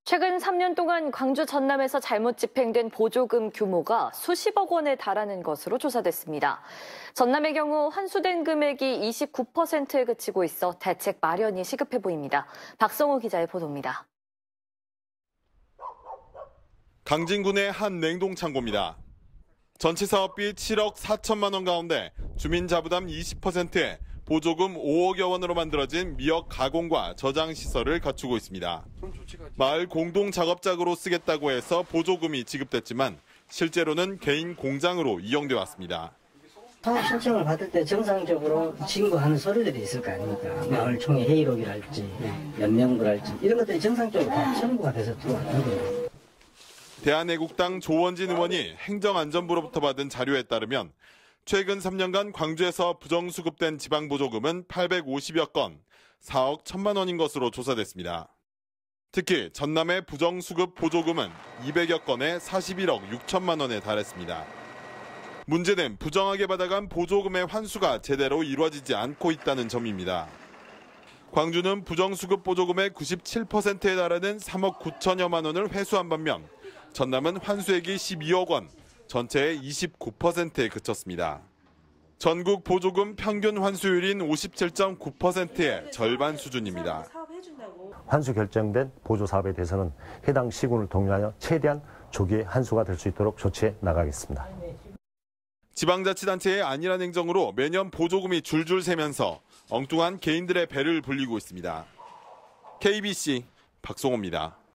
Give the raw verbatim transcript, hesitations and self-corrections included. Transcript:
최근 삼 년 동안 광주 전남에서 잘못 집행된 보조금 규모가 수십억 원에 달하는 것으로 조사됐습니다. 전남의 경우 환수된 금액이 이십구 퍼센트에 그치고 있어 대책 마련이 시급해 보입니다. 박성호 기자의 보도입니다. 강진군의 한 냉동창고입니다. 전체 사업비 칠억 사천만 원 가운데 주민자부담 이십 퍼센트에 보조금 오억여 원으로 만들어진 미역 가공과 저장 시설을 갖추고 있습니다. 마을 공동 작업장으로 쓰겠다고 해서 보조금이 지급됐지만 실제로는 개인 공장으로 이용돼 왔습니다. 사업 신청을 받을 때 정상적으로 신고하는 서류들이 있을 거 아닙니까? 마을 총회 회의록이랄지, 연명부랄지 이런 것들이 정상적으로 다 첨부가 돼서 들어왔는 거예요. 대한애국당 조원진 의원이 행정안전부로부터 받은 자료에 따르면 최근 삼 년간 광주에서 부정수급된 지방보조금은 팔백오십여 건, 사억 천만 원인 것으로 조사됐습니다. 특히 전남의 부정수급 보조금은 이백여 건에 사십일억 육천만 원에 달했습니다. 문제는 부정하게 받아간 보조금의 환수가 제대로 이루어지지 않고 있다는 점입니다. 광주는 부정수급 보조금의 구십칠 퍼센트에 달하는 삼억 구천여만 원을 회수한 반면 전남은 환수액이 십이억 원, 전체의 이십구 퍼센트에 그쳤습니다. 전국 보조금 평균 환수율인 오십칠 점 구 퍼센트의 절반 수준입니다. 환수 결정된 보조 사업에 대해서는 해당 시군을 동의하여 최대한 조기에 환수가 될 수 있도록 조치해 나가겠습니다. 지방자치단체의 안일한 행정으로 매년 보조금이 줄줄 새면서 엉뚱한 개인들의 배를 불리고 있습니다. 케이비씨 박성호입니다.